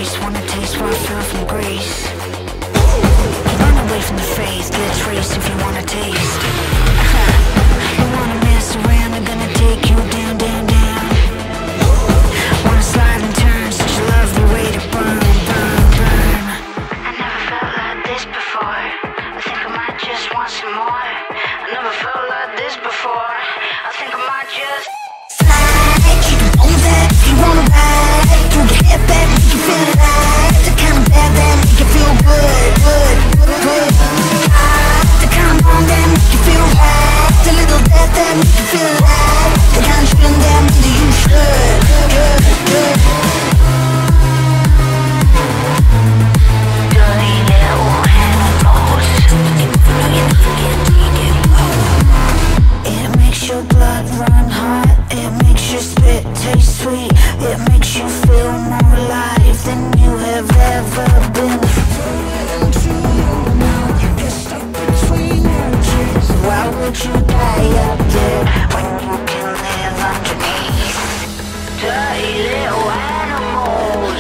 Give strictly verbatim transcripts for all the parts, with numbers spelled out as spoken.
taste, wanna taste what I feel from grace. Run away from the face, let's race if you wanna taste. You wanna mess around, I'm gonna take you down, down, down. Wanna slide and turn, such a lovely way to burn, burn, burn. I never felt like this before. I think I might just want some more. I never felt like this before. I think I might just slide, keep it on that if you wanna ride. Throw your head back, make you feel alive. The kind of bad that make you feel good, good, good. The kind of wrong that make you feel right. The little death that make you feel alive. The kind of feeling that maybe you should, good, good. Dirty little animals. It makes your blood run hot. It makes your spit taste sweet. It makes you feel more alive than you have ever been. Why would you die up there when you can live underneath? Dirty little animals.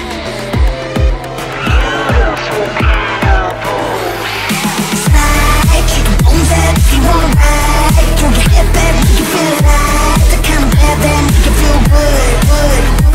Beautiful cannibals. Slide, kick the bones out if you wanna ride. Throw your head back, make you feel alive. The kind of bad that make you feel good, good.